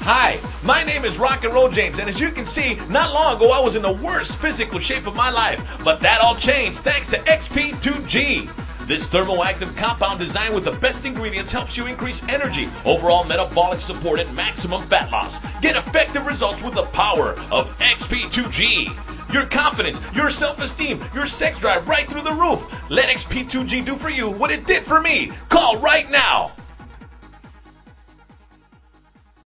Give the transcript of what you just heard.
Hi, my name is Rock and Roll James, and as you can see, not long ago I was in the worst physical shape of my life, but that all changed thanks to XP2G. This thermoactive compound designed with the best ingredients helps you increase energy, overall metabolic support, and maximum fat loss. Get effective results with the power of XP2G. Your confidence, your self-esteem, your sex drive right through the roof. Let XP2G do for you what it did for me. Call right now.